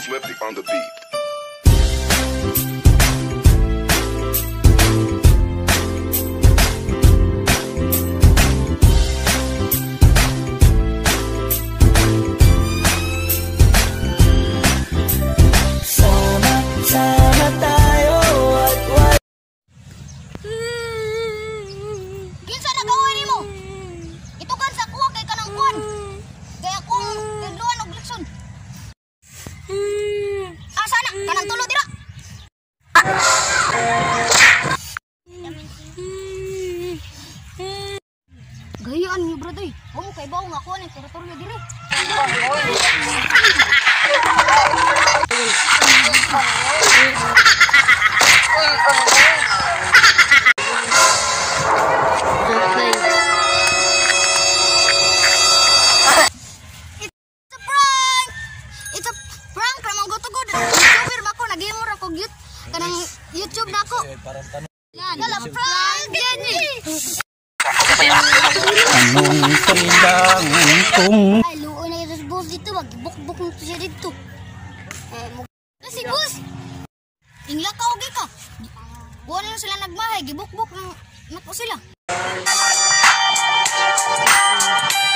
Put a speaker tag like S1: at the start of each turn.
S1: Flippy on the beat.
S2: Sama tayo at wala.
S3: Kinsa nagawin nimo? Ito kan sa kuha kay kanang kuan. Kaya kung tuluan og lekson. Asa na kanang tulo dira? Gayaan niyo bro doy. Mo kay bawo nga kuan ang teritoryo dire. Kanang YouTube nako. Yan, dala prank gani.
S2: Anong kailangan kong
S3: Ay, luoy na yung boss dito, magbuk-buk nito siya dito. Si boss. Ingla ka ogi ka. Buwan lang sila nagmahay, gibuk-buk nako sila.